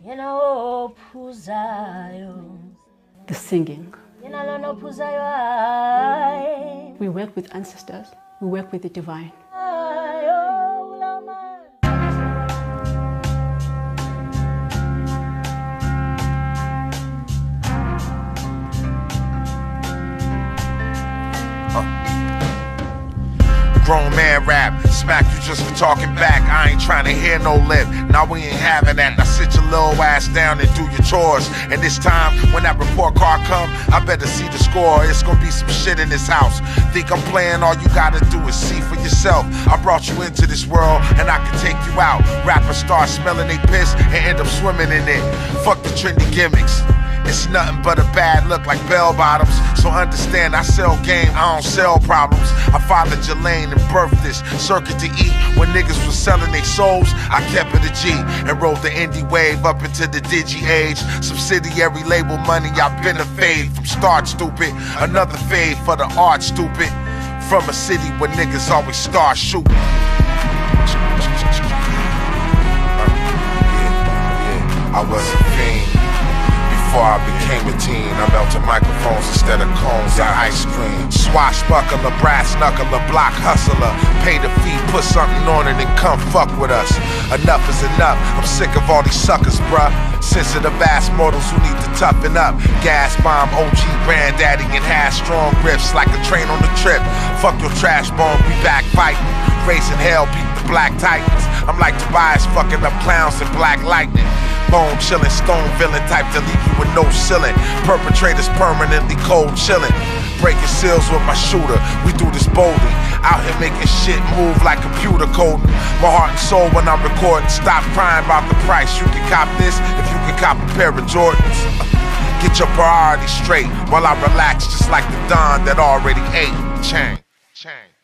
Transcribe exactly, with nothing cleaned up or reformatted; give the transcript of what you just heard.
The singing. We work with ancestors. We work with the divine. Grown man rap, smack you just for talking back. I ain't trying to hear no lip. Now we ain't having that. Now sit your little ass down and do your chores. And this time, when that report card come, I better see the score. It's gonna be some shit in this house. Think I'm playing? All you gotta do is see for yourself. I brought you into this world, and I can take you out. Rappers start smelling they piss and end up swimming in it. Fuck the trendy gimmicks. It's nothing but a bad look like bell bottoms. So understand, I sell game, I don't sell problems. I fathered Jelaine and birthed this circuit to eat. When niggas was selling their souls, I kept it a G and rode the indie wave up into the digi age. Subsidiary label money, I've been a fade from start, stupid. Another fade for the art, stupid. From a city where niggas always start shooting. Yeah, yeah, I was a fiend. Before I became a teen, I melted microphones instead of cones of ice cream. Swashbuckler, brass knuckler, block hustler. Pay the fee, put something on it and come fuck with us. Enough is enough, I'm sick of all these suckers, bruh. Sensitive ass mortals who need to toughen up. Gas bomb, O G granddaddy and have strong grips like a train on the trip. Fuck your trash bomb, we back fighting. Racing hell, beat the black titans. I'm like Tobias fucking up clowns in black lightning. Bone chillin', stone villain type to leave you with no ceiling. Perpetrators permanently cold chillin'. Breaking seals with my shooter, we do this boldly. Out here making shit move like computer coding. My heart and soul when I'm recording. Stop crying about the price. You can cop this if you can cop a pair of Jordans. Get your priorities straight while I relax just like the Don that already ate. Chang, chang.